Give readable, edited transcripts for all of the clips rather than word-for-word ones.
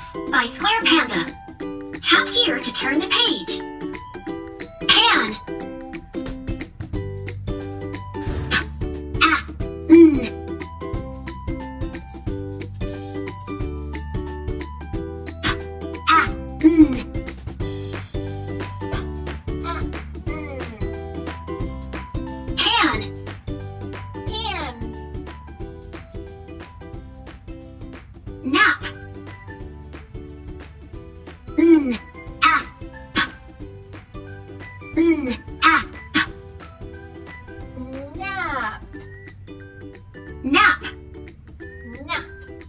Maps by Square Panda. Tap here to turn the page. Pan. Pan. Nap. Nap. Nap. Nap.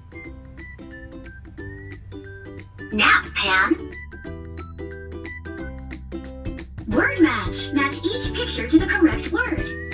Nap, Pan. Word match. Match each picture to the correct word.